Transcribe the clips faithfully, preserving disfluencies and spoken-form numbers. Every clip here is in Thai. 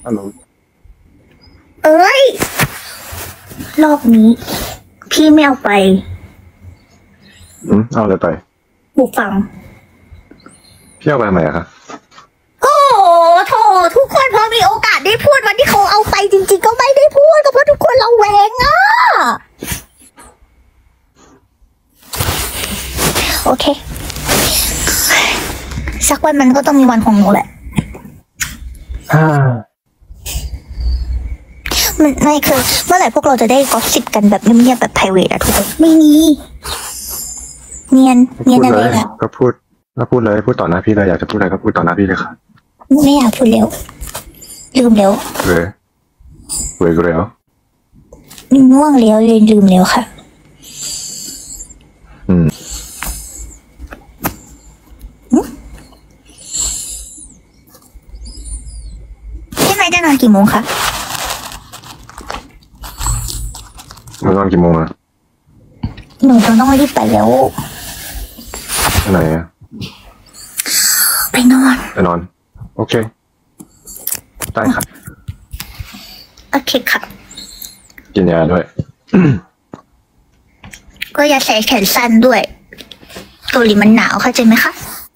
ฮัลโหลเอ้ยรอบนี้พี่ไม่เอาไปอืมเอาอะไรไปหูฟังพี่เอาไปทำไมอะคะโอ้โถทุกคนพอมีโอกาสได้พูดวันที่เขาเอาไปจริงๆก็ไม่ได้พูดก็เพราะทุกคนเราแหวงอ่ะโอเคสักวันมันก็ต้องมีวันของหนูแหละมันไม่คือเมื่อไหร่พวกเราจะได้กอสซิปกันแบบเงียบๆแบบ private อะทุกคนไม่มีเนียนเนียนอะไรล่ะก็พูดก็พูดเลยพูดต่อหน้าพี่เลยอยากจะพูดอะไรก็พูดต่อหน้าพี่เลยค่ะไม่อยากพูดเร็วลืมเร็วเลยเวกเร็วง่วงเร็วเลยลืมเร็วค่ะอืมพี่นายจะนอนกี่โมงคะนอนกี่โมงอะหนูต้องรีบไปแล้วไปไหนอะไปนอนไปนอนโอเคได้ครับโอเคค่ะกินยาด้วยก็อย่าใส่แขนสั้นด้วยเกาหลีมันหนาวเข้าใจไหมคะ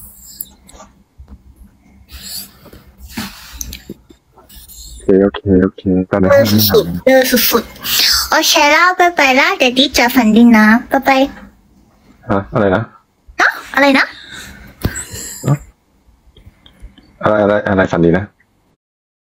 โอเคโอเคโอเคตอนนี้เลิศสุดเลิศสุดโอเคแล้วไปไปแล้วเดี๋ยวดิจะฝันดีนะไปไปฮะอะไรนะนะอะไรนะอะไรอะไรอะไรฝันดีนะ